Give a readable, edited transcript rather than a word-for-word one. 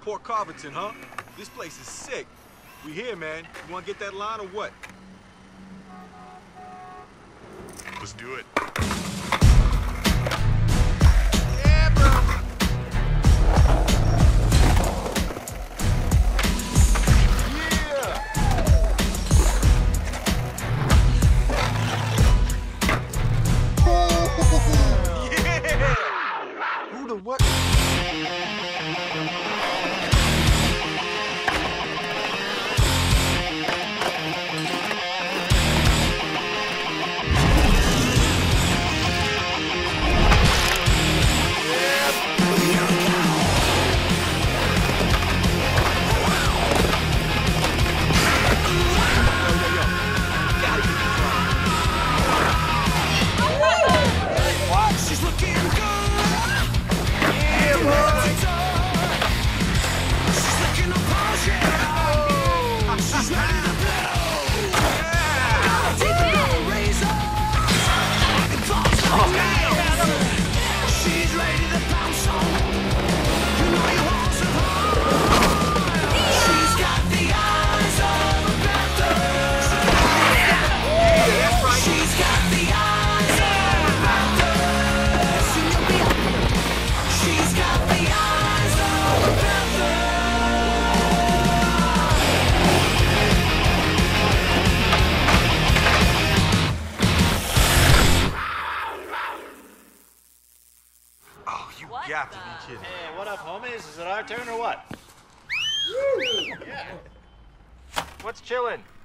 Port Carverton, huh? This place is sick. We here, man. You wanna get that line or what? Let's do it. Yeah, bro. Who the what? You got to be kidding. Hey, what up, homies? Is it our turn or what? Yeah. What's chillin'?